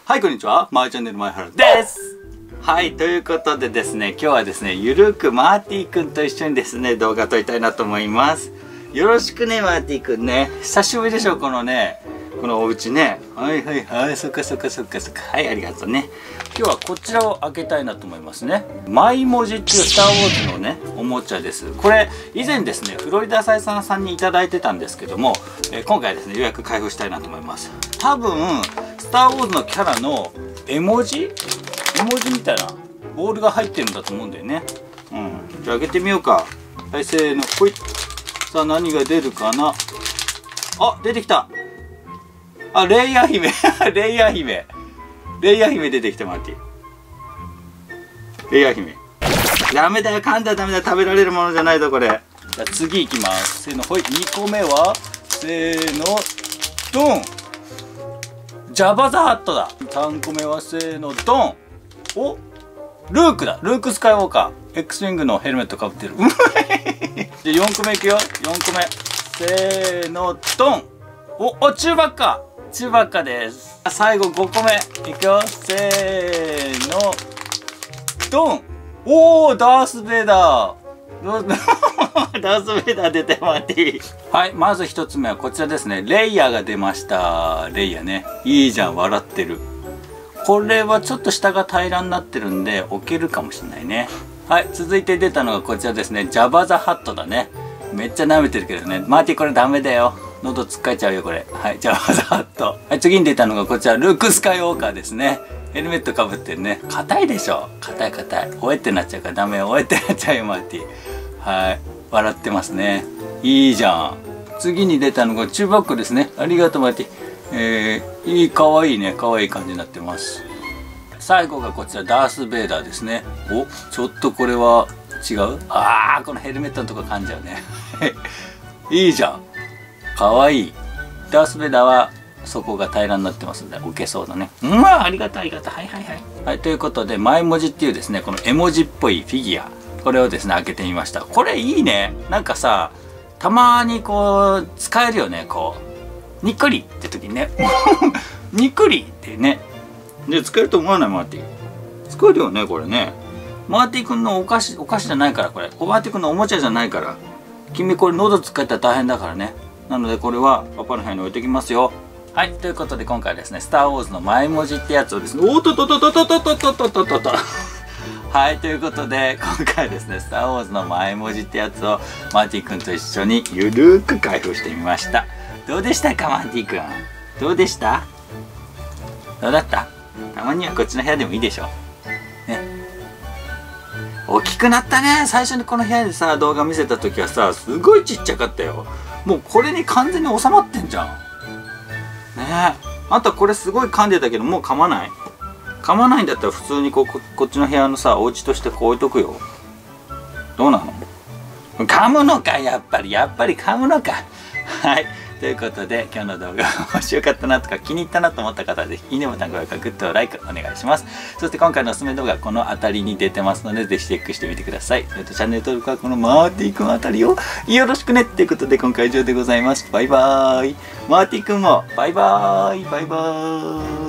はい、こんにちは。マーチャンネル前原です。はい、ということでですね、今日はですね、ゆるくマーティくんと一緒にですね、動画撮りたいなと思います。よろしくね、マーティくんね。久しぶりでしょ、このね、このお家ね。はいはいはい、そっかそっかそっかそっか。はい、ありがとうね。今日はこちらを開けたいなと思いますね。マイ文字っていうスター・ウォーズのね、おもちゃです。これ、以前ですね、フロリダサイさんにいただいてたんですけども、今回ですね、ようやく開封したいなと思います。多分、スター・ウォーズのキャラの絵文字みたいなボールが入ってるんだと思うんだよね。うん。じゃあ開けてみようか。はい、せーの、ほい。さあ、何が出るかな。あ、出てきた。あ、レイヤー姫。レイヤー姫。レイヤー姫出てきた、マーティ。レイヤー姫。ダメだよ、噛んだらダメだよ。食べられるものじゃないぞ、これ。じゃあ次行きます。せーの、ほい。2個目は、せーの、ドン。ジャバザハットだ。3個目はせーの、ドン。お、ルークだ。ルークスカイウォーカー。X ウィングのヘルメットかぶってる。じゃあ4個目いくよ。4個目。せーの、ドン。お、チューバッカ。チューバッカです。最後5個目。いくよ。せーの、ドン。おー、ダース・ベイダー。ダース・ベイダー出てマーティ。はい、まず1つ目はこちらですね。レイヤーが出ました。レイヤーね。いいじゃん、笑ってる。これはちょっと下が平らになってるんで置けるかもしれないね。はい、続いて出たのがこちらですね。ジャバザハットだね。めっちゃ舐めてるけどね。マーティこれダメだよ。喉つっかえちゃうよこれ。はい、ジャバザハット。はい、次に出たのがこちらルークスカイウォーカーですね。ヘルメットかぶってるね。硬いでしょ。硬い。おえってなっちゃうからダメよ。おえってなっちゃうよマーティ。はい、笑ってますね。いいじゃん。次に出たのがチューバックですね。ありがとうマーティ。かわいいね。かわいい感じになってます。最後がこちらダース・ベイダーですね。お、ちょっとこれは違う。このヘルメットのとこ噛んじゃうね。いいじゃん。かわいい。ダース・ベイダーは底が平らになってますんで置けそうだね。ありがたい。はい。はい、ということでマイ文字っていうですね、この絵文字っぽいフィギュア、これをですね開けてみました。これいいね。なんかさ、たまにこう使えるよね。こうにっこりって時にね。にっこりってね。で使えると思わないマーティ。使えるよねこれね。マーティ君のお菓子じゃないから、これマーティ君のおもちゃじゃないから。君これ喉使ったら大変だからね。なのでこれはパパの部屋に置いてきますよ。はい、ということで今回はですね、スター・ウォーズのマイ文字ってやつをですね、おっとっとっとっとっとっとっとっとっとっとっと。はい、ということで今回はですね、スター・ウォーズのマイ文字ってやつをマーティ君と一緒にゆるーく開封してみました。どうでしたかマーティ君。どうでした？どうだった？たまにはこっちの部屋でもいいでしょ。ね。大きくなったね。最初にこの部屋でさ、動画見せた時はさ、すごいちっちゃかったよ。もうこれに完全に収まってんじゃん。ねえ。あとこれすごい噛んでたけど、もう噛まない？噛まないんだったら普通にこっちの部屋のさ、お家としてこう置いとくよ。どうなの？噛むのか、やっぱり噛むのか。はい。ということで今日の動画面白かったなとか気に入ったなと思った方はぜひいいねボタン、高評価、グッド、ライクお願いします。そして今回のおすすめ動画この辺りに出てますのでぜひチェックしてみてください。それとチャンネル登録はこのマーティ君あたりをよろしくねっていうことで今回は以上でございます。バイバーイ。マーティ君もバイバーイ。